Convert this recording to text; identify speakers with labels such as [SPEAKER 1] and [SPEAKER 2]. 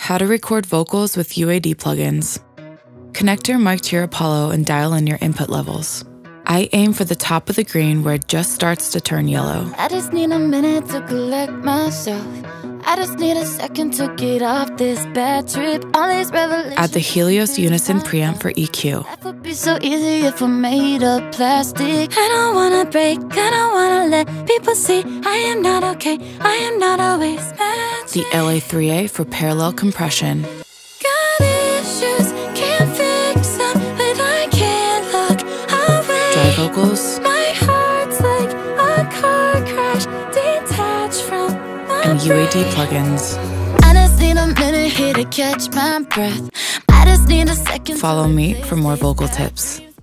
[SPEAKER 1] How to record vocals with UAD plugins. Connect your mic to your Apollo and dial in your input levels. I aim for the top of the green where it just starts to turn yellow.
[SPEAKER 2] I just need a minute to collect myself. I just need a second to get off this bad trip. All these revelations.
[SPEAKER 1] Add the Helios Unison Preamp for EQ.
[SPEAKER 2] Life would be so easy if I'm made of plastic. I don't wanna break, I don't wanna let people see I am not okay, I am not always magic.
[SPEAKER 1] The LA3A for parallel compression.
[SPEAKER 2] Got issues, can't fix them, but I can't look away.
[SPEAKER 1] Dry vocals.
[SPEAKER 2] My heart's like a car crash, detached from my
[SPEAKER 1] And UAD
[SPEAKER 2] brain.
[SPEAKER 1] plugins.
[SPEAKER 2] I just need a minute here to catch my breath. I just need a second.
[SPEAKER 1] Follow me for more vocal tips.